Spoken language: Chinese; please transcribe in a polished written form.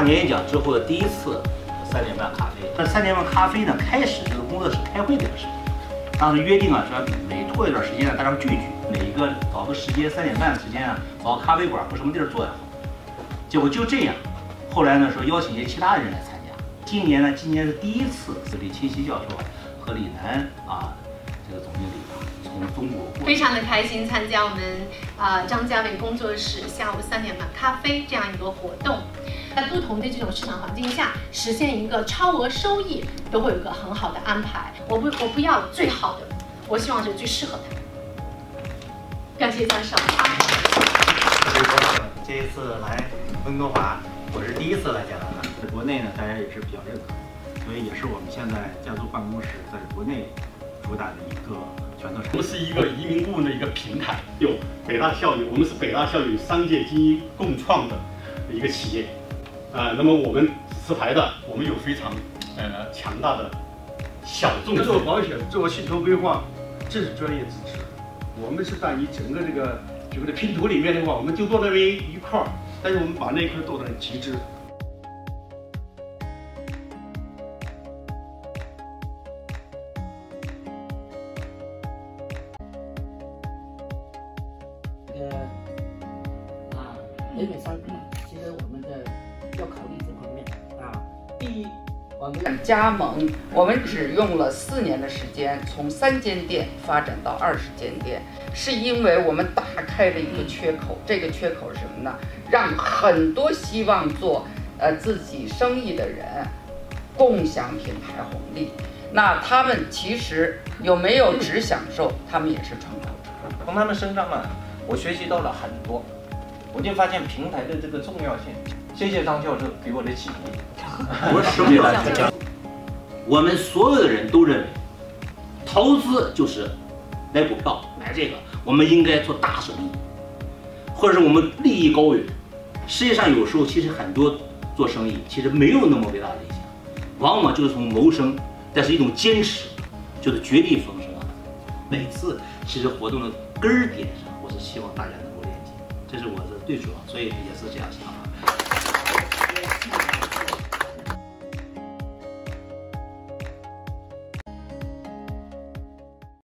大年演讲之后的第一次3点半咖啡。那3点半咖啡呢，开始就是工作室开会这个事情。当时约定啊，说每拖一段时间呢，大家聚一聚，每一个找个时间3点半的时间啊，找个咖啡馆或什么地儿坐也好。结果就这样，后来呢说邀请一些其他人来参加。今年是第一次，是李清溪教授和李楠这个总经理从中国过来。 非常的开心参加我们张家伟工作室下午3点半咖啡这样一个活动。在不同的这种市场环境下，实现一个超额收益，都会有一个很好的安排。我不要最好的，我希望是最适合的。感谢教授。 特别高兴，这一次来温哥华，我是第一次来加拿大。在国内呢，大家也是比较认可，所以也是我们现在家族办公室在国内主打的一个拳头产业。 我们是一个移民顾问的一个平台，有北大校友，我们是北大校友商界精英共创的一个企业。那么我们持牌的，我们有非常强大的小众做保险、做信托规划，这是专业支持。我们是在你整个这个拼图里面的话，我们就做那么一块儿，但是我们把那一块做得很极致。 北美商品，其实我们的要考虑这方面第一，我们加盟，我们只用了4年的时间，从3间店发展到20间店，是因为我们打开了一个缺口。这个缺口是什么呢？让很多希望做自己生意的人共享品牌红利。那他们其实有没有只享受？他们也是创造者。 从他们身上呢，我学习到了很多。我就发现平台的这个重要性。谢谢张教授给我的启迪。 我们所有的人都认为，投资就是买股票买这个，我们应该做大生意，或者是我们利益高远。实际上有时候其实很多做生意其实没有那么伟大的理想，往往就是从谋生，但是一种坚持，就是绝地逢生啊。每次其实活动的根儿点上，我是希望大家能够连接，这是我的最主要，所以也是这样想法。